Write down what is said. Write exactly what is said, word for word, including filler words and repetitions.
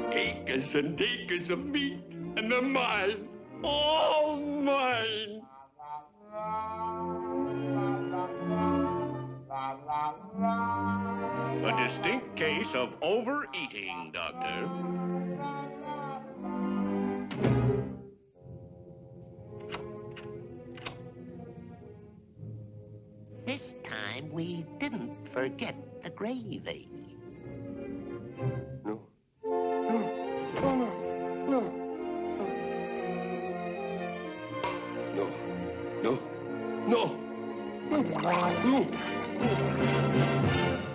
acres and acres of meat, and they're mine, all mine. A distinct case of overeating, Doctor. This time we didn't forget the gravy. No. No. No. No. No. No. No. No. No.